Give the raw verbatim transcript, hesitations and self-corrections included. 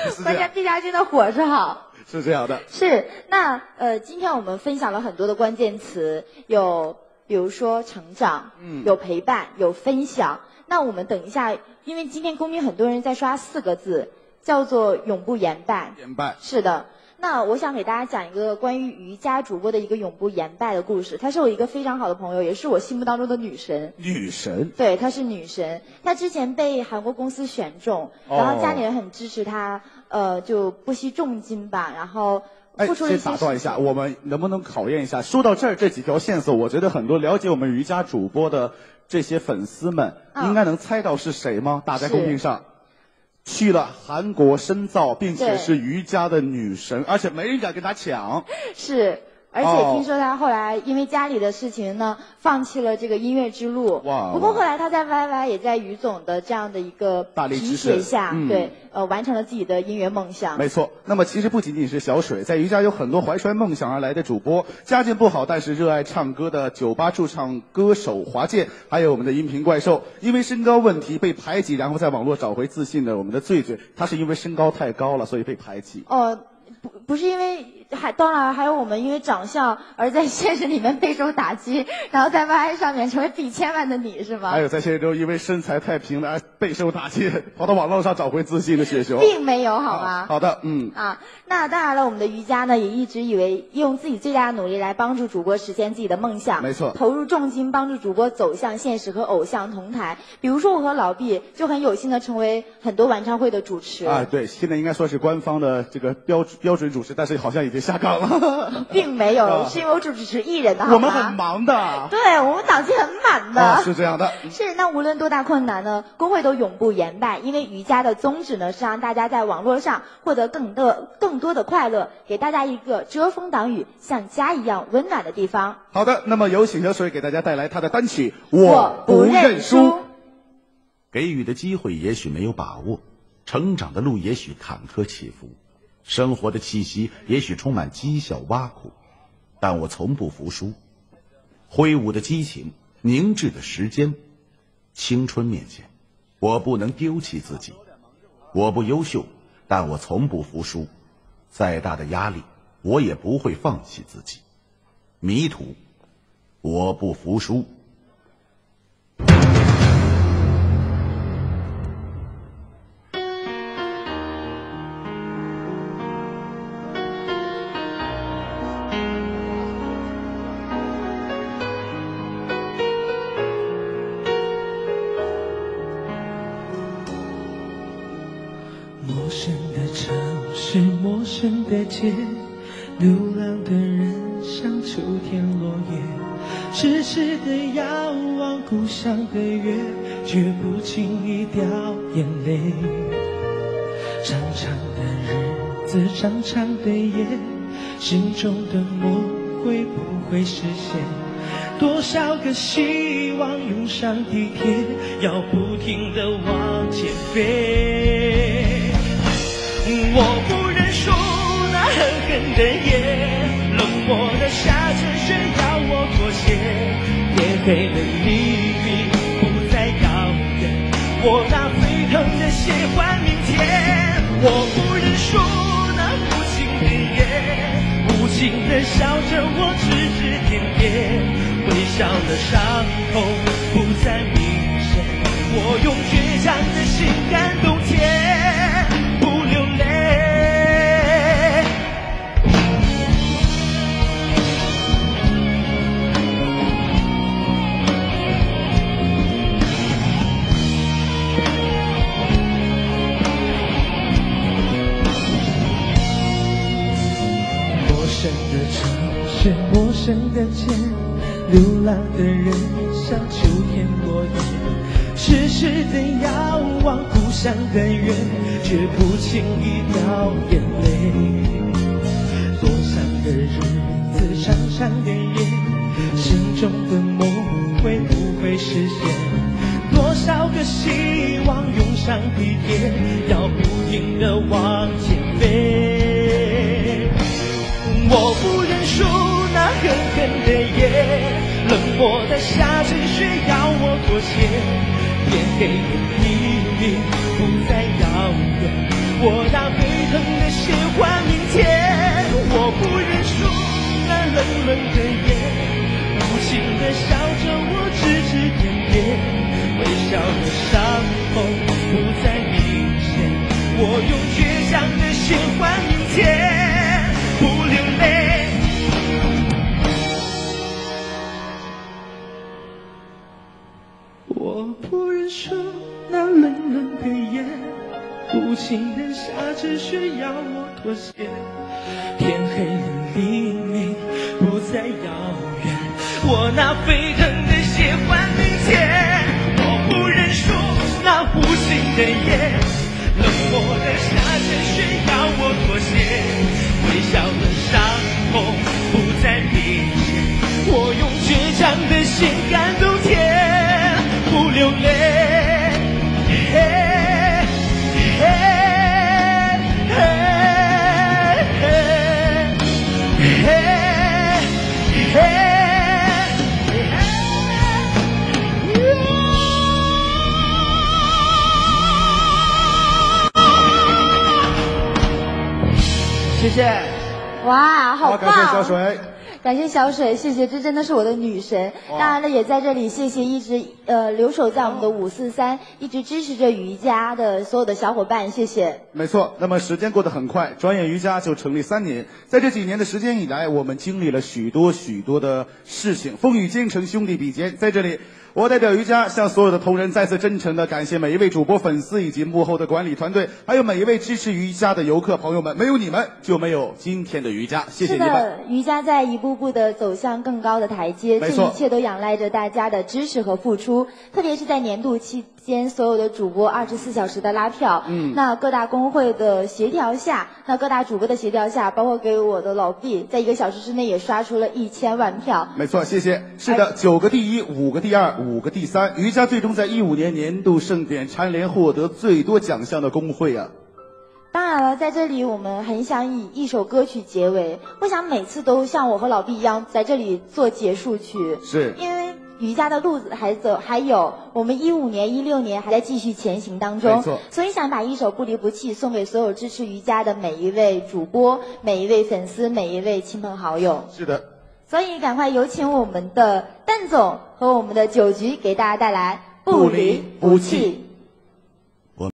关键毕加军的火是好。 是这样的。 是，那呃，今天我们分享了很多的关键词，有比如说成长，嗯，有陪伴，有分享。那我们等一下，因为今天公屏很多人在刷四个字，叫做永不言败。 言败。 是的。那我想给大家讲一个关于瑜伽主播的一个永不言败的故事。她是我一个非常好的朋友，也是我心目当中的女神。 女神？ 对，她是女神。她之前被韩国公司选中，然后家里人很支持她，呃，就不惜重金吧，然后付出了一些。 先打断一下，我们能不能考验一下？说到这儿，这几条线索，我觉得很多了解我们瑜伽主播的这些粉丝们，嗯、应该能猜到是谁吗？打在公屏上。去了韩国深造，并且是瑜伽的女神，而且没人敢跟她抢。 是，而且听说她后来因为家里的事情呢，放弃了这个音乐之路。哇！不过后来她在 Y Y 也在于总的这样的一个提携下，嗯、对，呃，完成了自己的音乐梦想。 没错。那么其实不仅仅是小水，在瑜伽有很多怀揣梦想而来的主播，家境不好但是热爱唱歌的酒吧驻唱歌手华健，还有我们的音频怪兽，因为身高问题被排挤，然后在网络找回自信的我们的醉醉，他是因为身高太高了，所以被排挤。 哦。不不是因为还当然还有我们因为长相而在现实里面备受打击，然后在 Y Y 上面成为比千万的你是吗？ 还有在现实中因为身材太平了而备受打击，跑到网络上找回自信的雪球， 并没有好吗？ 好的，嗯啊，那当然了，我们的瑜伽呢也一直以为用自己最大的努力来帮助主播实现自己的梦想， 没错， 投入重金帮助主播走向现实和偶像同台。比如说我和老毕就很有幸的成为很多晚唱会的主持啊，对，现在应该说是官方的这个标标准主持，但是好像已经下岗了。 并没有，啊、是因为我主持艺人的好吗？ 我们很忙的， 对我们档期很满的、 啊，是这样的。 是，那无论多大困难呢，工会都永不言败，因为瑜伽的宗旨呢是让大家在网络上获得更多更多的快乐，给大家一个遮风挡雨、像家一样温暖的地方。 好的，那么有请小水给大家带来他的单曲《我不认输》。 给予的机会也许没有把握，成长的路也许坎坷起伏。生活的气息也许充满讥笑挖苦，但我从不服输。挥舞的激情，凝滞的时间，青春面前，我不能丢弃自己。我不优秀，但我从不服输。再大的压力，我也不会放弃自己。迷途，我不服输。 陌生的城市，陌生的街，流浪的人像秋天落叶，痴痴地遥望故乡的月，绝不轻易掉眼泪。长长的日子，长长的夜，心中的梦会不会实现？多少个希望涌上地铁，要不停地往前飞。我不认输，那狠狠的夜，冷漠的下着雪要我妥协。天黑了，黎明不再遥远，我拿沸腾的血换明天。我不认输，那无情的夜，无情的笑着我指指点点，微笑的伤口不再明显，我用倔强的心感动天，不流泪。陌生的城市，陌生的街，流浪的人像秋天落叶，痴痴地遥望故乡的月，绝不轻易掉眼泪。多长的日子，长长的夜，心中的梦会不会实现？多少个希望涌上地铁，要不停地往前飞。我不认输，那狠狠的夜，冷漠的下着雪要我妥协。天黑的黎明不再遥远，我拿回血换明天。我不认输那冷冷的夜，无情的笑着我指指点点，微笑的伤口不再明显。我用倔强的心换明天，不流泪。我不认输那冷冷的夜，无情的下只需要我妥协。天黑了，黎明不再遥远，我拿沸腾的血换明天。我不认输那无情的夜，冷漠的下只需要我妥协。微笑的伤痛不再明显，我用倔强的心感动天，不流泪。嘿嘿嘿嘿嘿嘿。谢谢。 哇，好棒！ 感谢小水。 感谢小水，谢谢，这真的是我的女神。当然了，也在这里谢谢一直呃留守在我们的五四三，一直支持着瑜伽的所有的小伙伴，谢谢。 没错，那么时间过得很快，转眼瑜伽就成立三年。在这几年的时间以来，我们经历了许多许多的事情，风雨兼程，兄弟比肩。在这里，我代表瑜伽向所有的同仁再次真诚的感谢每一位主播、粉丝以及幕后的管理团队，还有每一位支持瑜伽的游客朋友们。没有你们，就没有今天的瑜伽。谢谢你们。 是的，瑜伽在一步步的走向更高的台阶，这一切都仰赖着大家的支持和付出。特别是在年度期间，所有的主播二十四小时的拉票，嗯，那各大工会的协调下，那各大主播的协调下，包括给我的老毕，在一个小时之内也刷出了一千万票。 没错，谢谢。是的，九个第一，五个第二，五个第三，瑜伽最终在一五年年度盛典蝉联获得最多奖项的工会啊。 当然了，在这里我们很想以一首歌曲结尾，不想每次都像我和老毕一样在这里做结束曲， 是因为瑜伽的路子还走，还有我们一五年、一六年还在继续前行当中， 没错， 所以想把一首不离不弃送给所有支持瑜伽的每一位主播、每一位粉丝、每一位亲朋好友。 是的， 所以赶快有请我们的蛋总和我们的酒局给大家带来不离不弃。